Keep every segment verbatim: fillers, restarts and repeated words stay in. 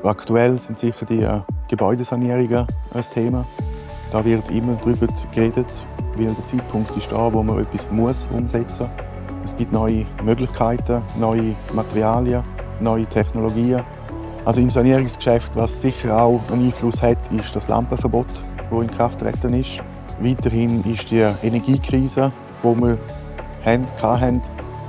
Aktuell sind sicher die äh, Gebäudesanierungen ein Thema. Da wird immer darüber geredet, weil der Zeitpunkt ist da, wo man etwas muss umsetzen muss. Es gibt neue Möglichkeiten, neue Materialien, neue Technologien. Also im Sanierungsgeschäft, was sicher auch einen Einfluss hat, ist das Lampenverbot, das in Kraft getreten ist. Weiterhin ist die Energiekrise, die wir hatten,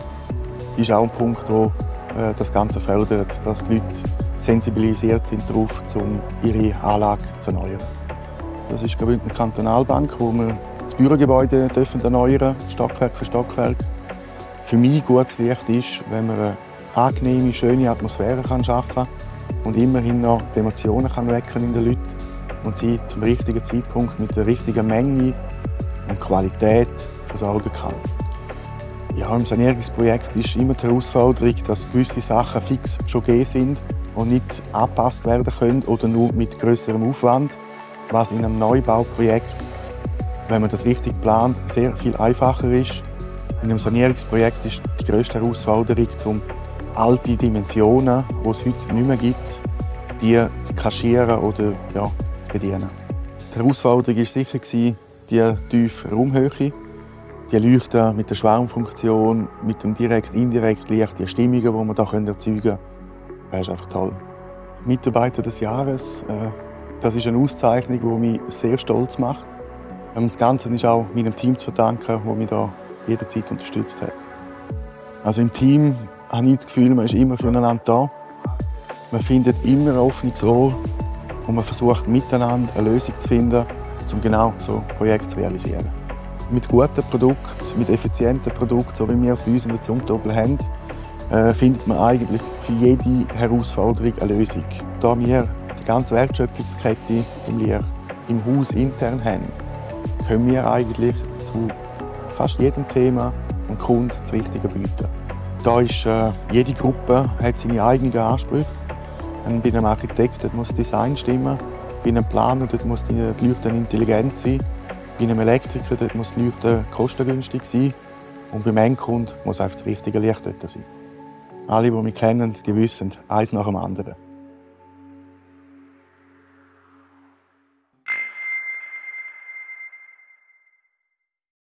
ist auch ein Punkt, der das Ganze fördert, dass die Leute sensibilisiert sind darauf, um ihre Anlage zu erneuern. Das ist die Kantonalbank, wo wir das Bürogebäude dürfen erneuern, Stockwerk für Stockwerk. Für mich gutes Licht ist, wenn man eine angenehme, schöne Atmosphäre schaffen kann und immerhin noch die Emotionen kann wecken in den Leuten und sie zum richtigen Zeitpunkt mit der richtigen Menge und Qualität versorgen kann. Ja, im Sanierungsprojekt ist immer die Herausforderung, dass gewisse Sachen fix schon gegeben sind und nicht angepasst werden können oder nur mit grösserem Aufwand, was in einem Neubauprojekt, wenn man das richtig plant, sehr viel einfacher ist. In einem Sanierungsprojekt ist die grösste Herausforderung, um alte Dimensionen, die es heute nicht mehr gibt, die zu kaschieren oder ja, bedienen. Die Herausforderung war sicher die tiefe Raumhöhe. Die Leuchten mit der Schwarmfunktion, mit dem direkt-indirekt Licht, die Stimmungen, die wir hier erzeugen können, das ist einfach toll. Mitarbeiter des Jahres, äh, das ist eine Auszeichnung, die mich sehr stolz macht. Das Ganze ist auch meinem Team zu verdanken, das mich da jederzeit unterstützt hat. Also im Team habe ich das Gefühl, man ist immer füreinander da. Man findet immer ein offenes Ohr und man versucht miteinander eine Lösung zu finden, um genau so ein Projekt zu realisieren. Mit guten Produkten, mit effizienten Produkten, so wie wir es bei uns in der Zumtobel haben, äh, findet man eigentlich für jede Herausforderung eine Lösung. Da wir die ganze Wertschöpfungskette im Lier im Haus intern haben, können wir eigentlich zu fast jedem Thema dem Kunden das Richtige bieten. Da ist, äh, jede Gruppe hat seine eigenen Ansprüche. Und bei einem Architekten muss das Design stimmen, bei einem Planer dort muss die Leuchte intelligent sein, bei einem Elektriker dort muss die Leuchte kostengünstig sein und beim Endkunden muss einfach das richtige Licht dort sein. Alle, die mich kennen, die wissen, eins nach dem anderen.